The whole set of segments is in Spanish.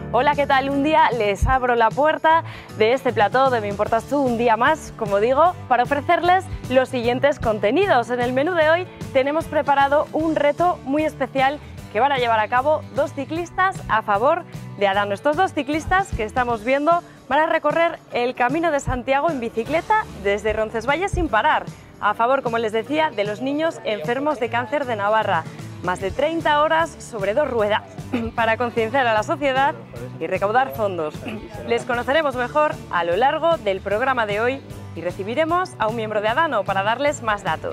Hola, ¿qué tal? Un día les abro la puerta de este plató de Me Importas Tú, un día más, como digo, para ofrecerles los siguientes contenidos. En el menú de hoy tenemos preparado un reto muy especial que van a llevar a cabo dos ciclistas a favor de Adano. Estos dos ciclistas que estamos viendo van a recorrer el Camino de Santiago en bicicleta desde Roncesvalles sin parar, a favor, como les decía, de los niños enfermos de cáncer de Navarra. Más de 30 horas sobre dos ruedas para concienciar a la sociedad y recaudar fondos. Les conoceremos mejor a lo largo del programa de hoy y recibiremos a un miembro de Adano para darles más datos.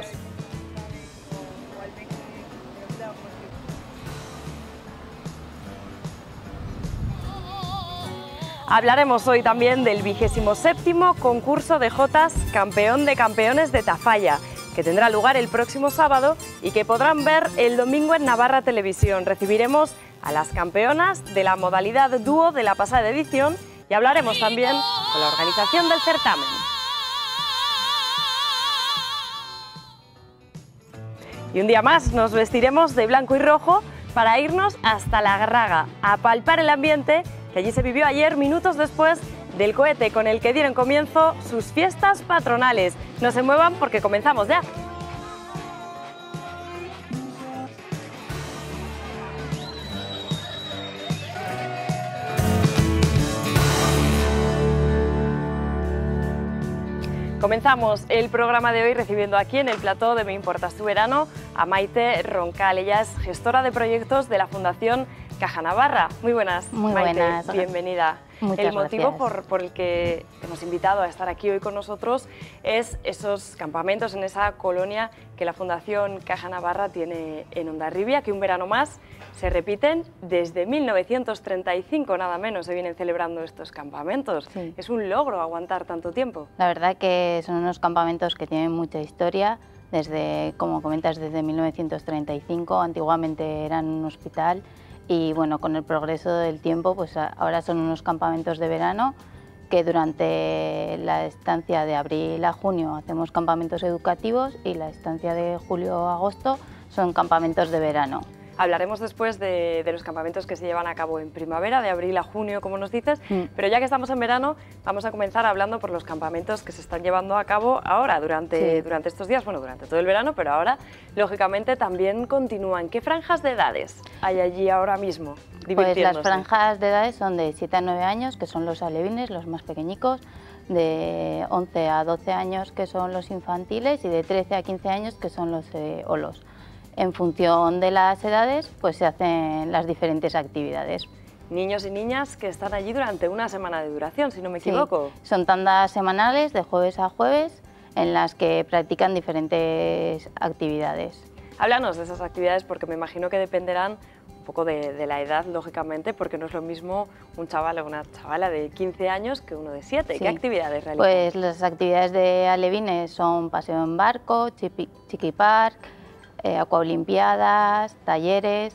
Hablaremos hoy también del 27º concurso de Jotas Campeón de Campeones de Tafalla, que tendrá lugar el próximo sábado y que podrán ver el domingo en Navarra Televisión. Recibiremos a las campeonas de la modalidad dúo de la pasada edición y hablaremos también con la organización del certamen. Y un día más nos vestiremos de blanco y rojo para irnos hasta La Garraga, a palpar el ambiente que allí se vivió ayer, minutos después del cohete con el que dieron comienzo sus fiestas patronales. No se muevan porque comenzamos ya. Comenzamos el programa de hoy recibiendo aquí en el plató de Me Importas Tu Verano a Maite Roncal. Ella es gestora de proyectos de la Fundación Caja Navarra. Muy buenas, Muy Maite, buenas. Bienvenida. Muchas El motivo gracias. por el que te hemos invitado a estar aquí hoy con nosotros es esos campamentos en esa colonia que la Fundación Caja Navarra tiene en Hondarribia, que un verano más se repiten desde 1935, nada menos, se vienen celebrando estos campamentos. Sí. Es un logro aguantar tanto tiempo. La verdad que son unos campamentos que tienen mucha historia, desde, como comentas, desde 1935, antiguamente eran un hospital y bueno, con el progreso del tiempo, pues ahora son unos campamentos de verano que durante la estancia de abril a junio hacemos campamentos educativos y la estancia de julio a agosto son campamentos de verano. Hablaremos después de los campamentos que se llevan a cabo en primavera, de abril a junio, como nos dices, pero ya que estamos en verano, vamos a comenzar hablando por los campamentos que se están llevando a cabo ahora, durante estos días, bueno, durante todo el verano, pero ahora, lógicamente, también continúan. ¿Qué franjas de edades hay allí ahora mismo? Pues las franjas de edades son de 7 a 9 años, que son los alevines, los más pequeñicos, de 11 a 12 años, que son los infantiles, y de 13 a 15 años, que son los olos. En función de las edades, pues se hacen las diferentes actividades. Niños y niñas que están allí durante una semana de duración, si no me equivoco. Sí, son tandas semanales de jueves a jueves en las que practican diferentes actividades. Háblanos de esas actividades porque me imagino que dependerán un poco de la edad, lógicamente, porque no es lo mismo un chaval o una chavala de 15 años que uno de 7. Sí. ¿Qué actividades realizan? Pues las actividades de alevines son paseo en barco, chiqui park, acuaolimpiadas, talleres,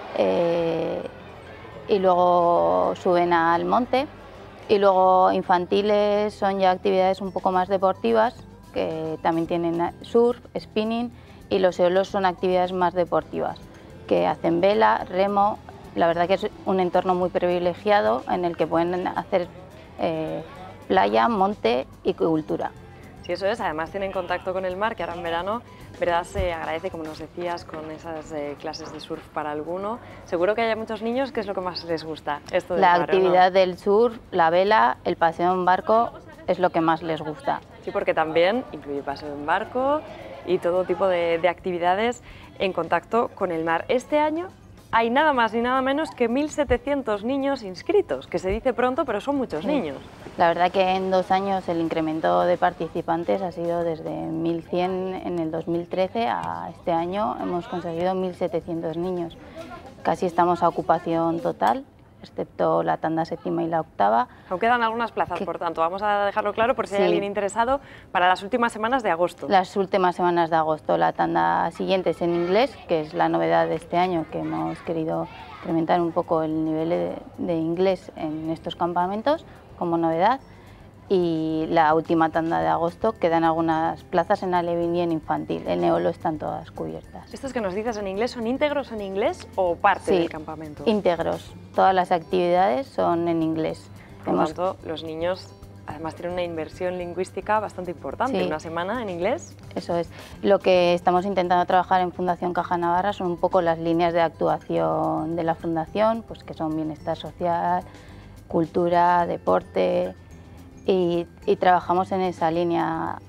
y luego suben al monte. Y luego infantiles son ya actividades un poco más deportivas, que también tienen surf, spinning, y los eolos son actividades más deportivas, que hacen vela, remo. La verdad que es un entorno muy privilegiado en el que pueden hacer playa, monte y cultura. Sí, eso es. Además tienen contacto con el mar, que ahora en verano, verdad, se agradece, como nos decías, con esas clases de surf para alguno. Seguro que hay muchos niños que es lo que más les gusta. Esto del La mar, actividad ¿no? del surf, la vela, el paseo en barco es lo que más les gusta. Sí, porque también incluye paseo en barco y todo tipo de actividades en contacto con el mar. Este año hay nada más ni nada menos que 1.700 niños inscritos, que se dice pronto, pero son muchos niños. La verdad que en 2 años el incremento de participantes ha sido desde 1.100 en el 2013 a este año hemos conseguido 1.700 niños. Casi estamos a ocupación total, excepto la tanda séptima y la octava. Aún quedan algunas plazas, por tanto, vamos a dejarlo claro por si hay alguien interesado para las últimas semanas de agosto. Las últimas semanas de agosto. La tanda siguiente es en inglés, que es la novedad de este año, que hemos querido incrementar un poco el nivel de inglés en estos campamentos como novedad. y la última tanda de agosto quedan algunas plazas en alevín y en infantil. En Eolo están todas cubiertas. ¿Estos que nos dices en inglés son íntegros en inglés o parte Sí, del campamento? Íntegros. Todas las actividades son en inglés. Por lo tanto, los niños además tienen una inversión lingüística bastante importante. Sí. Una semana en inglés. Eso es. Lo que estamos intentando trabajar en Fundación Caja Navarra son un poco las líneas de actuación de la Fundación, pues que son bienestar social, cultura, deporte, y trabajamos en esa línea.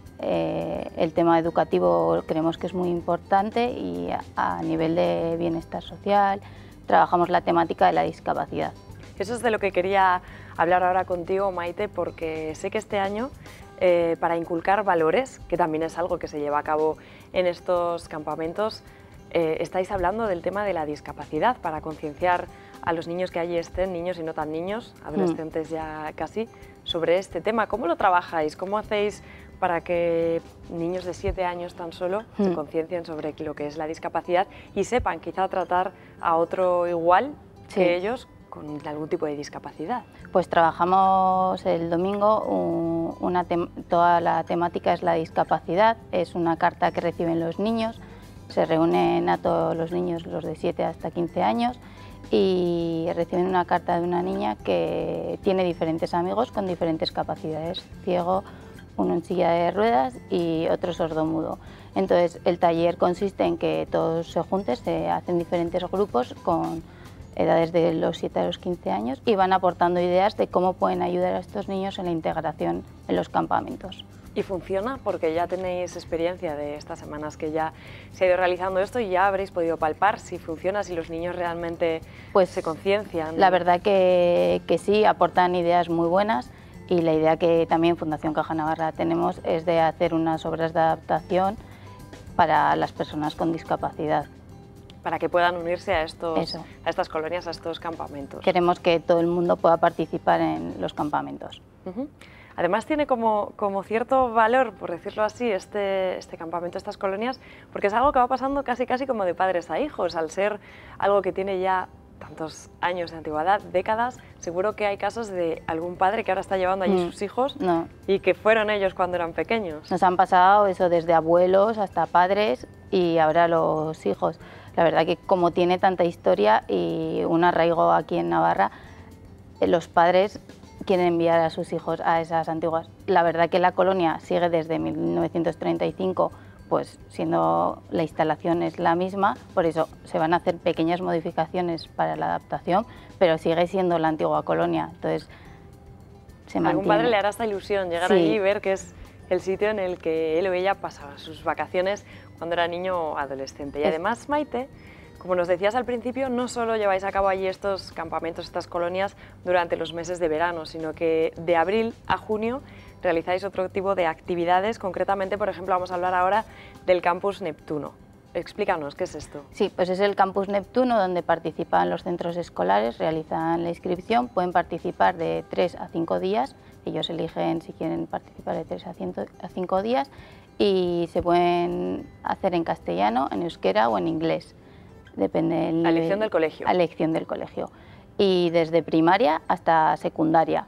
El tema educativo creemos que es muy importante y a nivel de bienestar social trabajamos la temática de la discapacidad. Eso es de lo que quería hablar ahora contigo, Maite, porque sé que este año, para inculcar valores, que también es algo que se lleva a cabo en estos campamentos, estáis hablando del tema de la discapacidad, para concienciar a los niños que allí estén, niños y no tan niños, adolescentes ya casi, sobre este tema. ¿Cómo lo trabajáis? ¿Cómo hacéis para que niños de 7 años tan solo se conciencien sobre lo que es la discapacidad y sepan quizá tratar a otro igual que ellos con algún tipo de discapacidad? Pues trabajamos el domingo, toda la temática es la discapacidad, es una carta que reciben los niños, se reúnen a todos los niños, los de 7 hasta 15 años, y reciben una carta de una niña que tiene diferentes amigos con diferentes capacidades, ciego, uno en silla de ruedas y otro sordomudo. Entonces el taller consiste en que todos se junten, se hacen diferentes grupos con edades de los 7 a los 15 años y van aportando ideas de cómo pueden ayudar a estos niños en la integración en los campamentos. ¿Y funciona? Porque ya tenéis experiencia de estas semanas que ya se ha ido realizando esto y ya habréis podido palpar si funciona, si los niños realmente se conciencian. La verdad que sí, aportan ideas muy buenas, y la idea que también Fundación Caja Navarra tenemos es de hacer unas obras de adaptación para las personas con discapacidad. Para que puedan unirse a estas colonias, a estos campamentos. Queremos que todo el mundo pueda participar en los campamentos. Además tiene como cierto valor, por decirlo así, este campamento, estas colonias, porque es algo que va pasando casi como de padres a hijos, al ser algo que tiene ya tantos años de antigüedad, décadas. Seguro que hay casos de algún padre que ahora está llevando allí sus hijos y que fueron ellos cuando eran pequeños. Nos han pasado eso desde abuelos hasta padres y ahora los hijos. La verdad que como tiene tanta historia y un arraigo aquí en Navarra, los padres quieren enviar a sus hijos a esas antiguas. La verdad que la colonia sigue desde 1935, pues siendo la instalación es la misma, por eso se van a hacer pequeñas modificaciones para la adaptación, pero sigue siendo la antigua colonia, entonces se mantiene. Algún padre le hará esta ilusión llegar allí y ver que es el sitio en el que él o ella pasaba sus vacaciones cuando era niño o adolescente. Y además, Maite, como nos decías al principio, no solo lleváis a cabo allí estos campamentos, estas colonias durante los meses de verano, sino que de abril a junio realizáis otro tipo de actividades. Concretamente, por ejemplo, vamos a hablar ahora del Campus Neptuno. Explícanos, ¿qué es esto? Sí, pues es el Campus Neptuno, donde participan los centros escolares, realizan la inscripción, pueden participar de 3 a 5 días, ellos eligen si quieren participar de 3 a 5 días, y se pueden hacer en castellano, en euskera o en inglés. Depende del nivel. A elección del colegio. A elección del colegio. Y desde primaria hasta secundaria.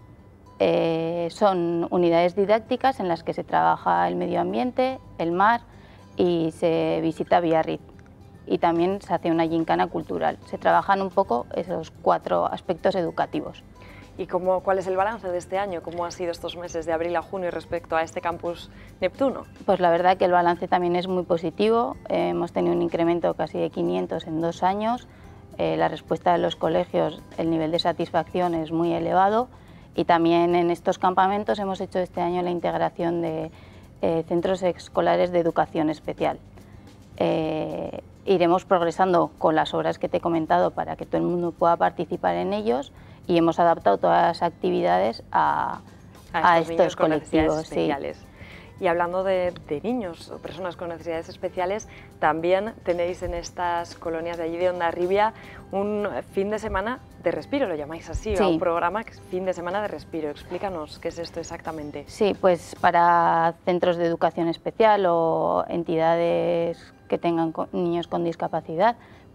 Son unidades didácticas en las que se trabaja el medio ambiente, el mar y se visita Biarritz. Y también se hace una gincana cultural. Se trabajan un poco esos 4 aspectos educativos. ¿Y cuál es el balance de este año? ¿Cómo han sido estos meses de abril a junio respecto a este Campus Neptuno? Pues la verdad que el balance también es muy positivo. Hemos tenido un incremento casi de 500 en 2 años. La respuesta de los colegios, el nivel de satisfacción es muy elevado. Y también en estos campamentos hemos hecho este año la integración de centros escolares de educación especial. Iremos progresando con las obras que te he comentado para que todo el mundo pueda participar en ellos, y hemos adaptado todas las actividades a estos colectivos. Especiales. Sí. Y hablando de niños o personas con necesidades especiales, también tenéis en estas colonias de allí de Hondarribia un fin de semana de respiro, lo llamáis así, o un programa que es fin de semana de respiro. Explícanos qué es esto exactamente. Sí, pues para centros de educación especial o entidades que tengan niños con discapacidad,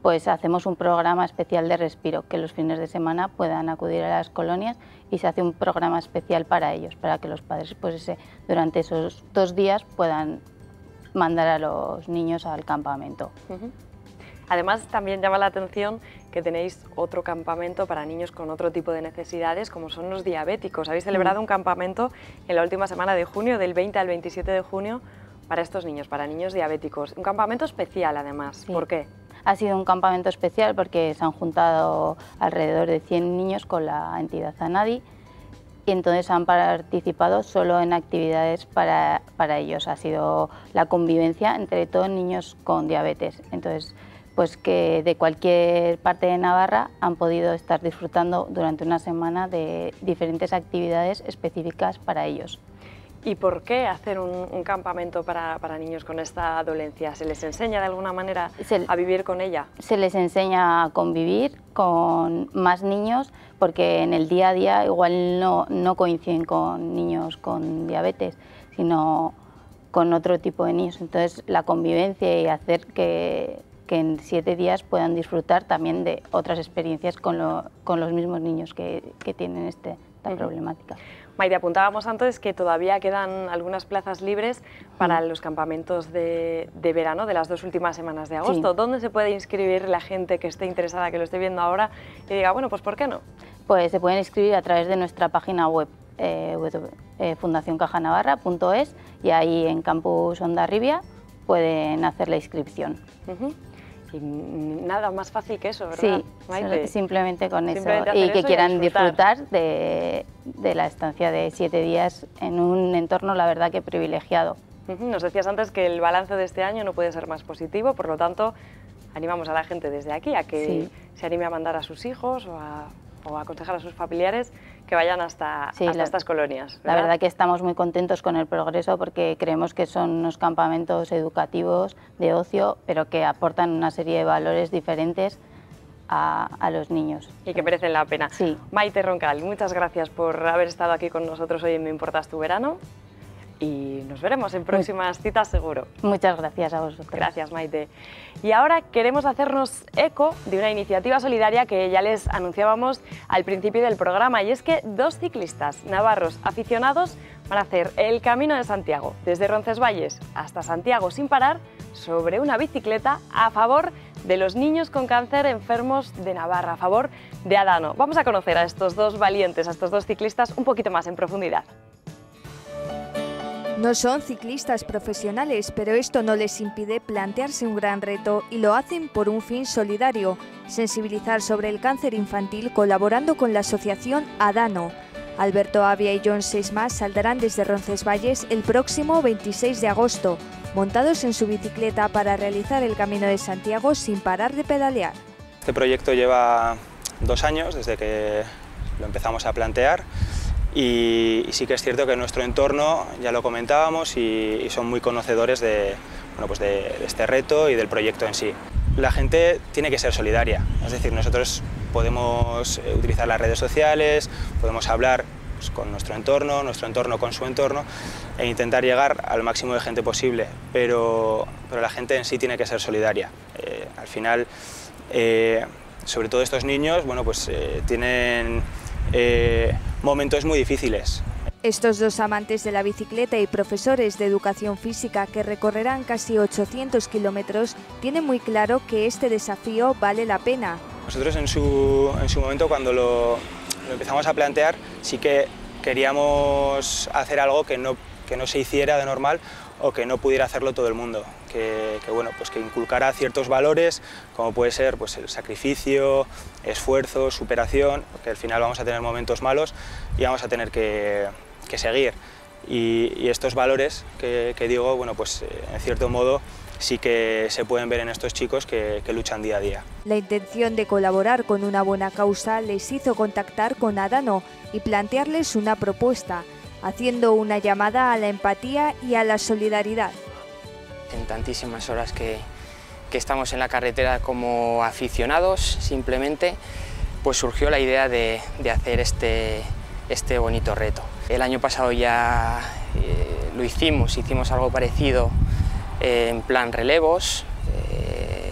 pues hacemos un programa especial de respiro, que los fines de semana puedan acudir a las colonias y se hace un programa especial para ellos, para que los padres pues durante esos 2 días puedan mandar a los niños al campamento. Además, también llama la atención que tenéis otro campamento para niños con otro tipo de necesidades, como son los diabéticos. Habéis celebrado un campamento en la última semana de junio, del 20 al 27 de junio, para estos niños, para niños diabéticos. Un campamento especial, además. Sí. ¿Por qué? Ha sido un campamento especial porque se han juntado alrededor de 100 niños con la entidad ANADI y entonces han participado solo en actividades para ellos. Ha sido la convivencia entre todos niños con diabetes. Entonces, pues que de cualquier parte de Navarra han podido estar disfrutando durante una semana de diferentes actividades específicas para ellos. ¿Y por qué hacer un campamento para niños con esta dolencia? ¿Se les enseña de alguna manera a vivir con ella? Se les enseña a convivir con más niños, porque en el día a día igual no coinciden con niños con diabetes, sino con otro tipo de niños. Entonces la convivencia y hacer que en 7 días puedan disfrutar también de otras experiencias con los mismos niños que tienen esta problemática. Maite, apuntábamos antes que todavía quedan algunas plazas libres para los campamentos de verano de las 2 últimas semanas de agosto. Sí. ¿Dónde se puede inscribir la gente que esté interesada, que lo esté viendo ahora y diga, bueno, pues ¿por qué no? Pues se pueden inscribir a través de nuestra página web, fundacioncajanavarra.es, y ahí en Campus Hondarribia pueden hacer la inscripción. Y nada más fácil que eso, ¿verdad, Sí, Maite? Simplemente con Simplemente eso, y que quieran disfrutar de la estancia de 7 días en un entorno, la verdad, que privilegiado. Nos decías antes que el balance de este año no puede ser más positivo, por lo tanto, animamos a la gente desde aquí a que se anime a mandar a sus hijos o a aconsejar a sus familiares que vayan hasta estas colonias, ¿verdad? La verdad que estamos muy contentos con el progreso, porque creemos que son unos campamentos educativos de ocio, pero que aportan una serie de valores diferentes a los niños. Y que merecen la pena. Sí. Maite Roncal, muchas gracias por haber estado aquí con nosotros hoy en Me Importas Tu Verano, y nos veremos en próximas citas seguro. Muchas gracias a vosotros. Gracias, Maite. Y ahora queremos hacernos eco de una iniciativa solidaria que ya les anunciábamos al principio del programa, y es que 2 ciclistas navarros aficionados van a hacer el Camino de Santiago, desde Roncesvalles hasta Santiago sin parar, sobre una bicicleta a favor de los niños con cáncer enfermos de Navarra, a favor de Adano. Vamos a conocer a estos 2 valientes, a estos 2 ciclistas un poquito más en profundidad. No son ciclistas profesionales, pero esto no les impide plantearse un gran reto, y lo hacen por un fin solidario: sensibilizar sobre el cáncer infantil colaborando con la asociación Adano. Alberto Avia y John Seismas saldrán desde Roncesvalles el próximo 26 de agosto, montados en su bicicleta para realizar el Camino de Santiago sin parar de pedalear. Este proyecto lleva 2 años desde que lo empezamos a plantear. Y sí que es cierto que en nuestro entorno ya lo comentábamos y son muy conocedores de este reto y del proyecto en sí. La gente tiene que ser solidaria, es decir, nosotros podemos utilizar las redes sociales, podemos hablar con nuestro entorno con su entorno e intentar llegar al máximo de gente posible, pero la gente en sí tiene que ser solidaria. Al final, sobre todo estos niños, tienen momentos muy difíciles. Estos 2 amantes de la bicicleta y profesores de educación física, que recorrerán casi 800 kilómetros, tienen muy claro que este desafío vale la pena. Nosotros en su momento, cuando lo empezamos a plantear, sí que queríamos hacer algo que no se hiciera de normal o que no pudiera hacerlo todo el mundo, que inculcara ciertos valores, como puede ser el sacrificio, esfuerzo, superación, porque al final vamos a tener momentos malos y vamos a tener que seguir. Y estos valores que digo, en cierto modo sí que se pueden ver en estos chicos que luchan día a día. La intención de colaborar con una buena causa les hizo contactar con Adano y plantearles una propuesta, haciendo una llamada a la empatía y a la solidaridad. En tantísimas horas que estamos en la carretera como aficionados, simplemente, pues surgió la idea de hacer este bonito reto. El año pasado ya lo hicimos algo parecido en plan relevos, en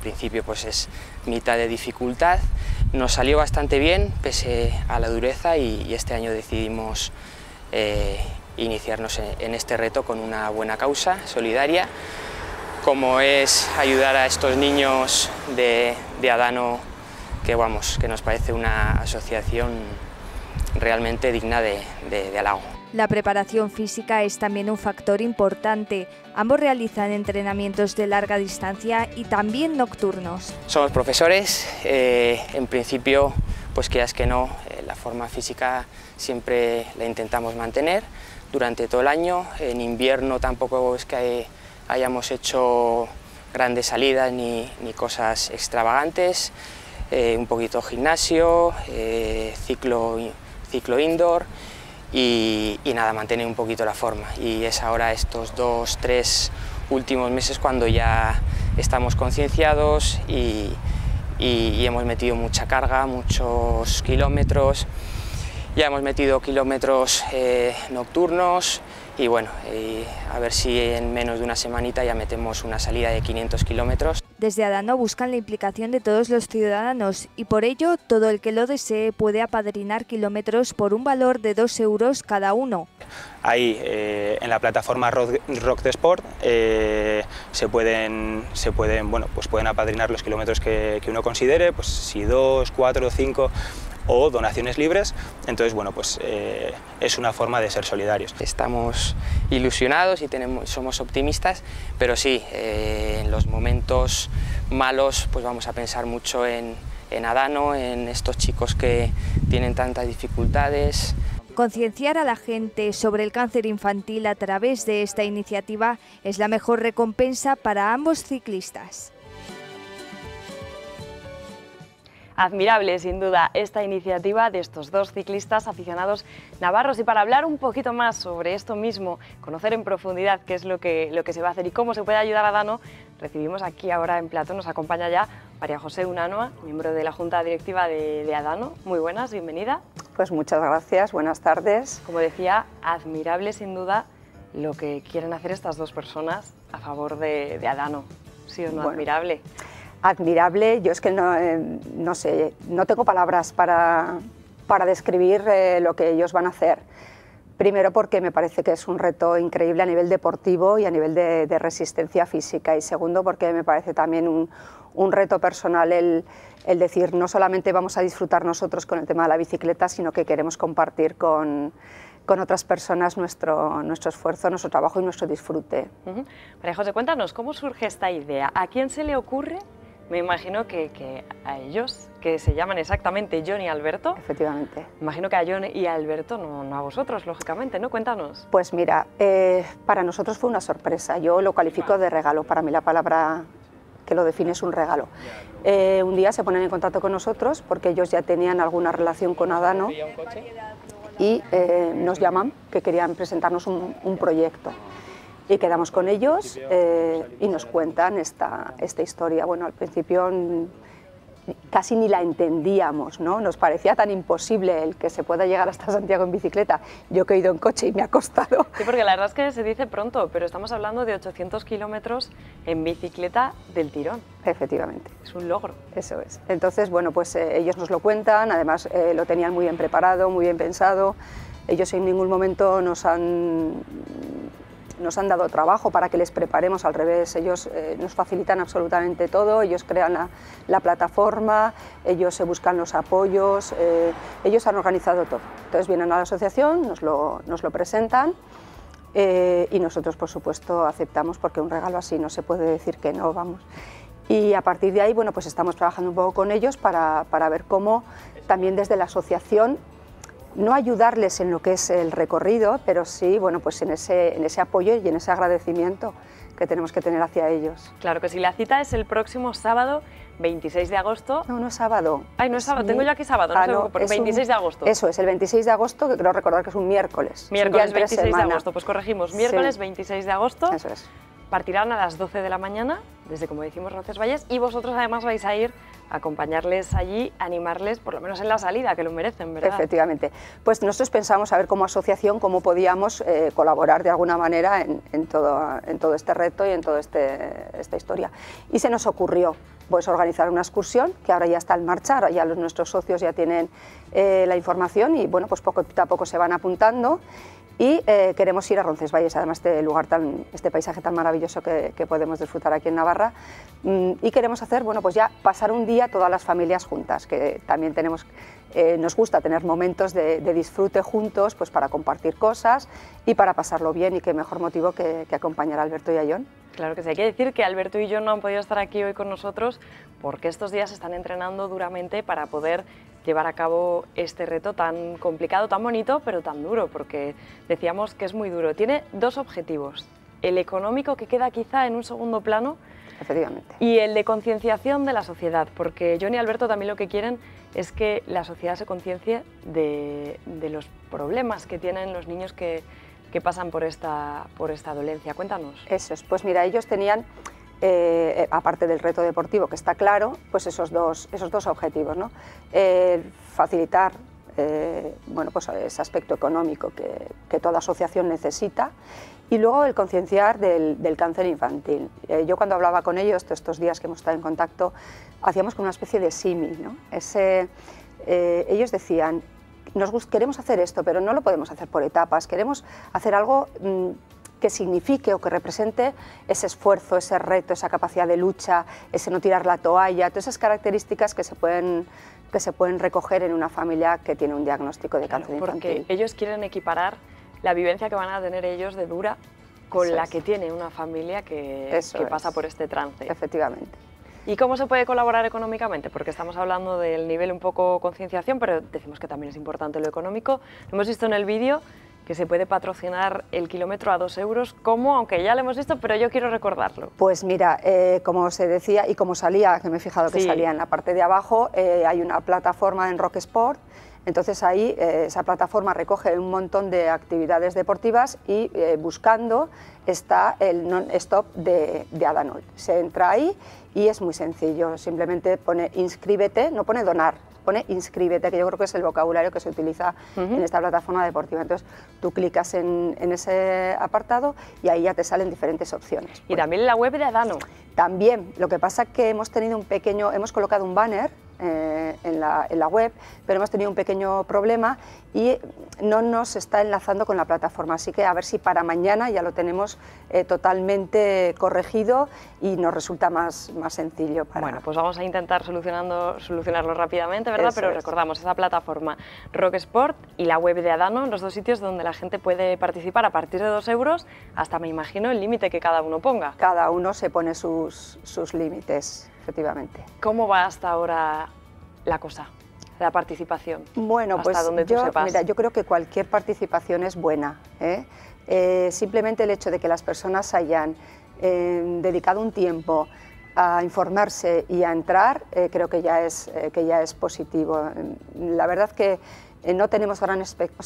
principio pues es mitad de dificultad. Nos salió bastante bien pese a la dureza y este año decidimos iniciarnos en este reto con una buena causa solidaria, como es ayudar a estos niños de Adano, que nos parece una asociación realmente digna de halago. La preparación física es también un factor importante. Ambos realizan entrenamientos de larga distancia y también nocturnos. Somos profesores, en principio, pues quieras que no, la forma física siempre la intentamos mantener durante todo el año. En invierno tampoco es que hayamos hecho grandes salidas ni cosas extravagantes, un poquito gimnasio, ciclo indoor y nada, mantener un poquito la forma. Y es ahora estos 2-3 últimos meses cuando ya estamos concienciados y hemos metido mucha carga, muchos kilómetros, ya hemos metido kilómetros nocturnos y bueno, a ver si en menos de una semanita ya metemos una salida de 500 kilómetros. Desde Adano buscan la implicación de todos los ciudadanos y por ello todo el que lo desee puede apadrinar kilómetros por un valor de 2 euros cada uno. Ahí en la plataforma Rock the Sport pueden apadrinar los kilómetros que uno considere, pues si 2, 4, 5 o donaciones libres. Entonces bueno, pues es una forma de ser solidarios. Estamos ilusionados y somos optimistas, pero sí, en los momentos malos pues vamos a pensar mucho en Adano, en estos chicos que tienen tantas dificultades. Concienciar a la gente sobre el cáncer infantil a través de esta iniciativa es la mejor recompensa para ambos ciclistas. Admirable, sin duda, esta iniciativa de estos dos ciclistas aficionados navarros. Y para hablar un poquito más sobre esto mismo, conocer en profundidad qué es lo que se va a hacer y cómo se puede ayudar a Adano, recibimos aquí ahora en plató, nos acompaña ya María José Unanua, miembro de la Junta Directiva de Adano. Muy buenas, bienvenida. Pues muchas gracias, buenas tardes. Como decía, admirable sin duda lo que quieren hacer estas dos personas a favor de Adano. ¿Sí o no? Bueno, admirable. Admirable, yo es que no sé, no tengo palabras para describir lo que ellos van a hacer. Primero porque me parece que es un reto increíble a nivel deportivo y a nivel de resistencia física, y segundo porque me parece también un reto personal el decir no solamente vamos a disfrutar nosotros con el tema de la bicicleta, sino que queremos compartir con otras personas nuestro esfuerzo, nuestro trabajo y nuestro disfrute. María José, cuéntanos, ¿cómo surge esta idea? ¿A quién se le ocurre? Me imagino que a ellos, que se llaman exactamente John y Alberto. Efectivamente. Me imagino que a John y a Alberto, no a vosotros, lógicamente, ¿no? Cuéntanos. Pues mira, para nosotros fue una sorpresa. Yo lo califico de regalo. Para mí la palabra que lo define es un regalo. Un día se ponen en contacto con nosotros porque ellos ya tenían alguna relación con Adano y nos llaman que querían presentarnos un proyecto. Y quedamos con ellos y nos cuentan esta historia. Bueno, al principio casi ni la entendíamos, ¿no? Nos parecía tan imposible el que se pueda llegar hasta Santiago en bicicleta. Yo que he ido en coche y me ha costado. Sí, porque la verdad es que se dice pronto, pero estamos hablando de 800 kilómetros en bicicleta del tirón. Efectivamente. Es un logro. Eso es. Entonces, bueno, pues ellos nos lo cuentan, además lo tenían muy bien preparado, muy bien pensado. Ellos en ningún momento nos han dado trabajo para que les preparemos, al revés, ellos nos facilitan absolutamente todo, ellos crean la plataforma, ellos se buscan los apoyos, ellos han organizado todo. Entonces vienen a la asociación, nos lo presentan y nosotros, por supuesto, aceptamos, porque un regalo así no se puede decir que no, vamos. Y a partir de ahí, bueno, pues estamos trabajando un poco con ellos para ver cómo también desde la asociación no ayudarles en lo que es el recorrido, pero sí, bueno, pues en ese apoyo y en ese agradecimiento que tenemos que tener hacia ellos. Claro que sí, la cita es el próximo sábado, 26 de agosto. No, no es sábado. Ay, no es sábado, tengo yo aquí sábado, no sé, 26 de agosto. Eso es, el 26 de agosto, que creo recordar que es un miércoles. Miércoles 26 de agosto, pues corregimos, miércoles 26 de agosto. Eso es. Partirán a las 12 de la mañana, desde, como decimos, Roncesvalles, y vosotros además vais a ir a acompañarles allí, animarles, por lo menos en la salida, que lo merecen, ¿verdad? Efectivamente. Pues nosotros pensamos a ver como asociación cómo podíamos colaborar de alguna manera en todo este reto y en toda esta historia. Y se nos ocurrió pues organizar una excursión, que ahora ya está en marcha, ahora ya nuestros socios ya tienen la información y bueno, pues poco a poco se van apuntando. Y queremos ir a Roncesvalles, además de este paisaje tan maravilloso que podemos disfrutar aquí en Navarra, y queremos hacer, bueno, pues ya pasar un día todas las familias juntas, que también nos gusta tener momentos de disfrute juntos, pues para compartir cosas y para pasarlo bien, y qué mejor motivo que acompañar a Alberto y a Jon. Claro que sí, hay que decir que Alberto y Jon no han podido estar aquí hoy con nosotros porque estos días se están entrenando duramente para poder llevar a cabo este reto tan complicado, tan bonito, pero tan duro, porque decíamos que es muy duro. Tiene dos objetivos, el económico, que queda quizá en un segundo plano, efectivamente, y el de concienciación de la sociedad, porque Jon y Alberto también lo que quieren es que la sociedad se conciencie de los problemas que tienen los niños que pasan por esta dolencia. Cuéntanos. Eso es, pues mira, ellos tenían, aparte del reto deportivo, que está claro, pues esos dos objetivos, ¿no? Facilitar bueno, pues ese aspecto económico que toda asociación necesita, y luego el concienciar del cáncer infantil. Yo cuando hablaba con ellos estos días que hemos estado en contacto, hacíamos como una especie de símil, ¿no? Ellos decían, queremos hacer esto, pero no lo podemos hacer por etapas, queremos hacer algo que signifique o que represente ese esfuerzo, ese reto, esa capacidad de lucha, ese no tirar la toalla, todas esas características que se pueden recoger en una familia que tiene un diagnóstico de cáncer infantil. Porque ellos quieren equiparar la vivencia que van a tener ellos de dura con la que tiene una familia que pasa por este trance. Efectivamente. ¿Y cómo se puede colaborar económicamente? Porque estamos hablando del nivel un poco concienciación, pero decimos que también es importante lo económico. Lo hemos visto en el vídeo, que se puede patrocinar el kilómetro a 2 euros. ¿Cómo? Aunque ya lo hemos visto, pero yo quiero recordarlo. Pues mira, como se decía y como salía, que me he fijado que salía en la parte de abajo, hay una plataforma en Rock Sport. Entonces ahí esa plataforma recoge un montón de actividades deportivas y buscando está el non-stop de Adanold. Se entra ahí y es muy sencillo, simplemente pone inscríbete, no pone donar, pone inscríbete, que yo creo que es el vocabulario que se utiliza en esta plataforma deportiva. Entonces tú clicas en ese apartado y ahí ya te salen diferentes opciones. Y también en la web de Adano. También, lo que pasa es que hemos colocado un banner en la web, pero hemos tenido un pequeño problema y no nos está enlazando con la plataforma, así que a ver si para mañana ya lo tenemos totalmente corregido y nos resulta más sencillo. Bueno, pues vamos a intentar solucionarlo rápidamente, ¿verdad? Pero recordamos esa plataforma Rock Sport y la web de Adano, los dos sitios donde la gente puede participar a partir de 2 euros hasta, me imagino, el límite que cada uno ponga. Cada uno se pone sus límites. Efectivamente. ¿Cómo va hasta ahora la cosa, la participación? Bueno, pues yo creo que cualquier participación es buena, simplemente el hecho de que las personas hayan dedicado un tiempo a informarse y a entrar, creo que ya es positivo. La verdad que no tenemos gran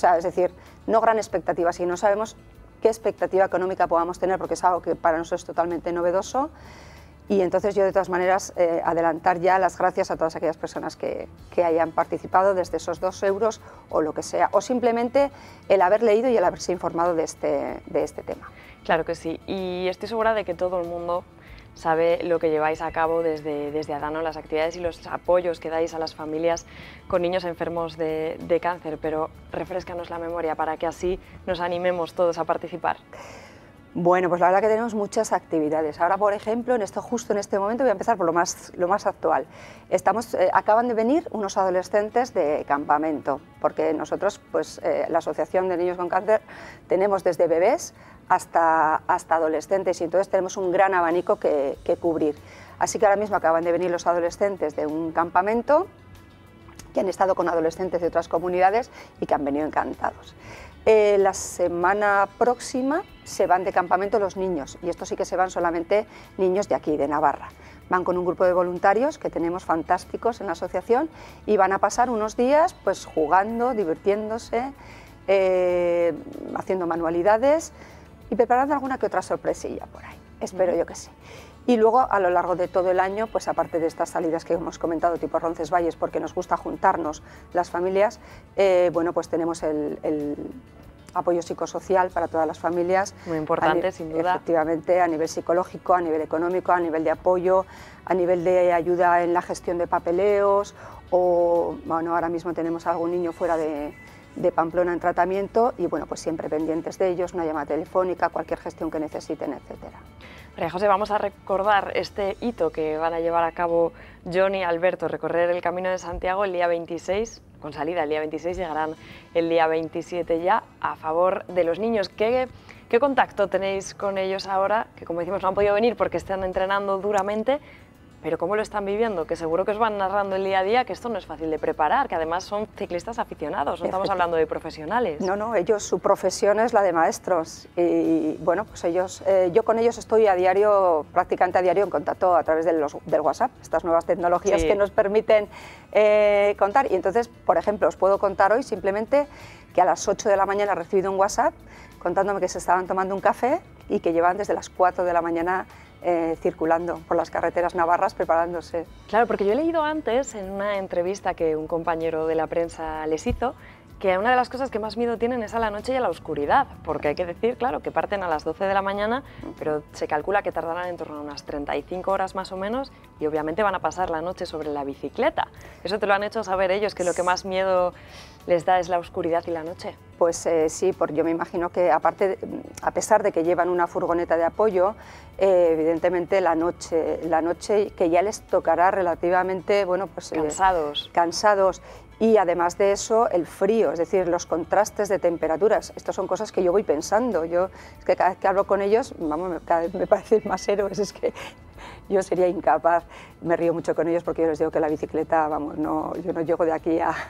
expectativa, si no sabemos qué expectativa económica podamos tener, porque es algo que para nosotros es totalmente novedoso. Y entonces yo, de todas maneras, adelantar ya las gracias a todas aquellas personas que hayan participado desde esos 2 euros o lo que sea, o simplemente el haber leído y el haberse informado de este tema. Claro que sí, y estoy segura de que todo el mundo sabe lo que lleváis a cabo desde Adano, las actividades y los apoyos que dais a las familias con niños enfermos de cáncer, pero refréscanos la memoria para que así nos animemos todos a participar. Bueno, pues la verdad que tenemos muchas actividades. Ahora, por ejemplo, justo en este momento voy a empezar por lo más actual. Acaban de venir unos adolescentes de campamento, porque nosotros, pues la Asociación de Niños con Cáncer, tenemos desde bebés hasta adolescentes y entonces tenemos un gran abanico que cubrir. Así que ahora mismo acaban de venir los adolescentes de un campamento que han estado con adolescentes de otras comunidades y que han venido encantados. La semana próxima se van de campamento los niños, y estos sí que se van solamente niños de aquí, de Navarra. Van con un grupo de voluntarios que tenemos fantásticos en la asociación y van a pasar unos días pues jugando, divirtiéndose, haciendo manualidades y preparando alguna que otra sorpresilla por ahí, espero yo que sí. Y luego, a lo largo de todo el año, pues aparte de estas salidas que hemos comentado, tipo Roncesvalles, porque nos gusta juntarnos las familias, bueno, pues tenemos el apoyo psicosocial para todas las familias. Muy importante, sin duda. Efectivamente, a nivel psicológico, a nivel económico, a nivel de apoyo, a nivel de ayuda en la gestión de papeleos, o bueno, ahora mismo tenemos a algún niño fuera de Pamplona en tratamiento y bueno, pues siempre pendientes de ellos, una llamada telefónica, cualquier gestión que necesiten, etcétera. María José, vamos a recordar este hito que van a llevar a cabo Jon y Alberto, recorrer el Camino de Santiago el día 26, con salida el día 26, llegarán el día 27 ya, a favor de los niños. ¿Qué contacto tenéis con ellos ahora? Que como decimos no han podido venir porque están entrenando duramente, pero ¿cómo lo están viviendo? Que seguro que os van narrando el día a día que esto no es fácil de preparar, que además son ciclistas aficionados, no estamos hablando de profesionales. No, ellos, su profesión es la de maestros y bueno, pues ellos, yo con ellos estoy a diario, prácticamente a diario en contacto a través del WhatsApp, estas nuevas tecnologías que nos permiten contar. Y entonces, por ejemplo, os puedo contar hoy simplemente que a las 8 de la mañana he recibido un WhatsApp contándome que se estaban tomando un café y que llevan desde las 4 de la mañana circulando por las carreteras navarras preparándose. Claro, porque yo he leído antes en una entrevista que un compañero de la prensa les hizo que una de las cosas que más miedo tienen es a la noche y a la oscuridad, porque hay que decir, claro, que parten a las 12 de la mañana, pero se calcula que tardarán en torno a unas 35 horas más o menos y obviamente van a pasar la noche sobre la bicicleta. Eso te lo han hecho saber ellos, que lo que más miedo les da es la oscuridad y la noche. Pues sí, porque yo me imagino que aparte, a pesar de que llevan una furgoneta de apoyo, evidentemente la noche que ya les tocará relativamente, bueno, pues cansados. Y además de eso, el frío, es decir, los contrastes de temperaturas. Estas son cosas que yo voy pensando. Es que cada vez que hablo con ellos, vamos, cada vez me parecen más héroes, es que yo sería incapaz. Me río mucho con ellos porque yo les digo que la bicicleta, vamos, yo no llego de aquí a...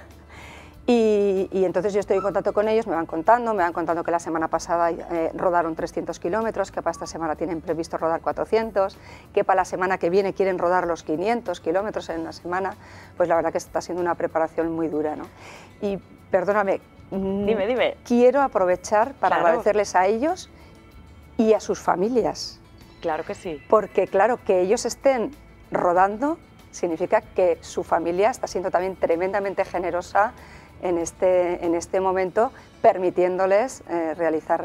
Y entonces yo estoy en contacto con ellos, me van contando que la semana pasada rodaron 300 kilómetros, que para esta semana tienen previsto rodar 400, que para la semana que viene quieren rodar los 500 kilómetros en una semana. Pues la verdad que está siendo una preparación muy dura, ¿no? Y perdóname, dime. Quiero aprovechar para agradecerles a ellos y a sus familias. Claro que sí. Porque claro, que ellos estén rodando significa que su familia está siendo también tremendamente generosa en este momento, permitiéndoles realizar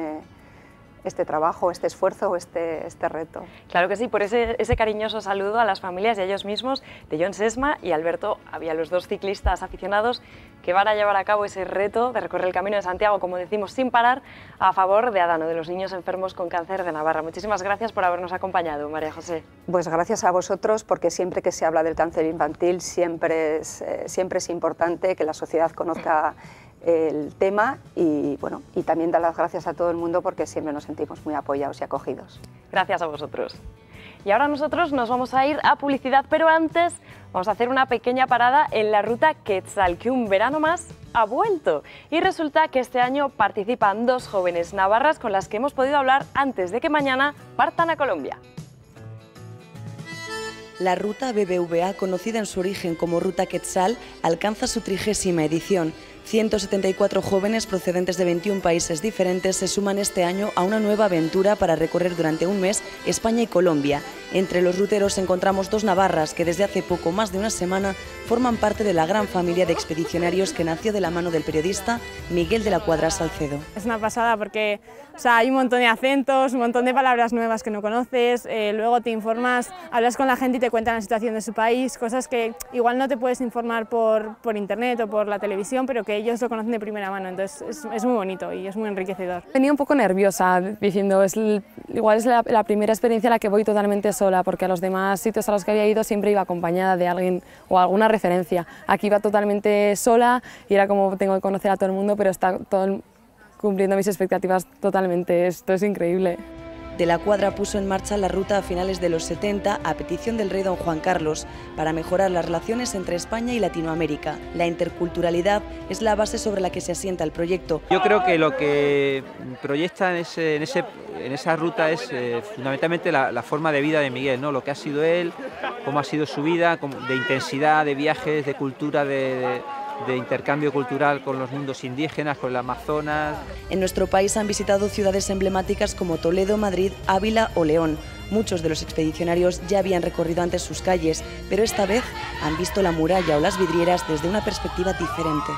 este trabajo, este esfuerzo o este reto. Claro que sí, por ese cariñoso saludo a las familias y a ellos mismos de Jon Sesma y Alberto. Había los dos ciclistas aficionados que van a llevar a cabo ese reto de recorrer el Camino de Santiago, como decimos, sin parar, a favor de Adano, de los niños enfermos con cáncer de Navarra. Muchísimas gracias por habernos acompañado, María José. Pues gracias a vosotros, porque siempre que se habla del cáncer infantil siempre es importante que la sociedad conozca el tema y bueno, y también dar las gracias a todo el mundo porque siempre nos sentimos muy apoyados y acogidos. Gracias a vosotros. Y ahora nosotros nos vamos a ir a publicidad, pero antes vamos a hacer una pequeña parada en la ruta Quetzal, que un verano más ha vuelto. Y resulta que este año participan dos jóvenes navarras con las que hemos podido hablar antes de que mañana partan a Colombia. La ruta BBVA, conocida en su origen como Ruta Quetzal, alcanza su 30ª edición. 174 jóvenes procedentes de 21 países diferentes se suman este año a una nueva aventura para recorrer durante un mes España y Colombia. Entre los ruteros encontramos dos navarras que desde hace poco más de una semana forman parte de la gran familia de expedicionarios que nació de la mano del periodista Miguel de la Cuadra Salcedo. Es una pasada porque hay un montón de acentos, un montón de palabras nuevas que no conoces, luego te informas, hablas con la gente y te cuentan la situación de su país, cosas que igual no te puedes informar por internet o por la televisión, pero que ellos lo conocen de primera mano, entonces es muy bonito y es muy enriquecedor. Venía un poco nerviosa diciendo, igual es la primera experiencia a la que voy totalmente sola, porque a los demás sitios a los que había ido siempre iba acompañada de alguien o alguna referencia. Aquí iba totalmente sola y era como tengo que conocer a todo el mundo, pero está todo cumpliendo mis expectativas totalmente, esto es increíble. De la Cuadra puso en marcha la ruta a finales de los 70 a petición del rey don Juan Carlos para mejorar las relaciones entre España y Latinoamérica. La interculturalidad es la base sobre la que se asienta el proyecto. Yo creo que lo que proyecta en esa ruta es fundamentalmente la forma de vida de Miguel, ¿no? Lo que ha sido él, cómo ha sido su vida, de intensidad, de viajes, de cultura, de intercambio cultural con los mundos indígenas, con el Amazonas. En nuestro país han visitado ciudades emblemáticas como Toledo, Madrid, Ávila o León. Muchos de los expedicionarios ya habían recorrido antes sus calles, pero esta vez han visto la muralla o las vidrieras desde una perspectiva diferente.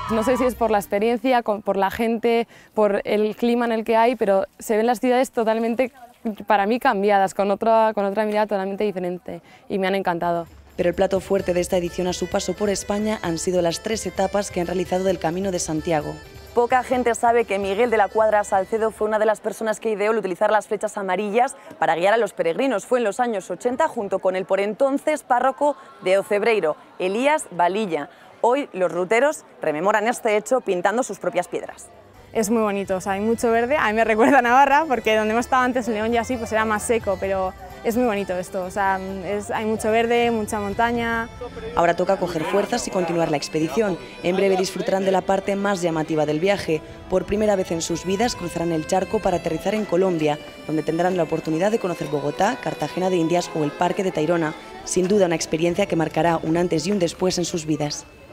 No sé si es por la experiencia, por la gente, por el clima en el que hay, pero se ven las ciudades totalmente, para mí, cambiadas, con otra mirada totalmente diferente, y me han encantado. Pero el plato fuerte de esta edición a su paso por España han sido las 3 etapas que han realizado del Camino de Santiago. Poca gente sabe que Miguel de la Cuadra Salcedo fue una de las personas que ideó el utilizar las flechas amarillas para guiar a los peregrinos. Fue en los años 80 junto con el por entonces párroco de Ocebreiro, Elías Valilla. Hoy los ruteros rememoran este hecho pintando sus propias piedras. Es muy bonito, o sea, hay mucho verde, a mí me recuerda a Navarra, porque donde hemos estado antes en León y así, pues era más seco, pero es muy bonito esto, o sea, hay mucho verde, mucha montaña. Ahora toca coger fuerzas y continuar la expedición. En breve disfrutarán de la parte más llamativa del viaje. Por primera vez en sus vidas cruzarán el charco para aterrizar en Colombia, donde tendrán la oportunidad de conocer Bogotá, Cartagena de Indias o el Parque de Tayrona. Sin duda una experiencia que marcará un antes y un después en sus vidas.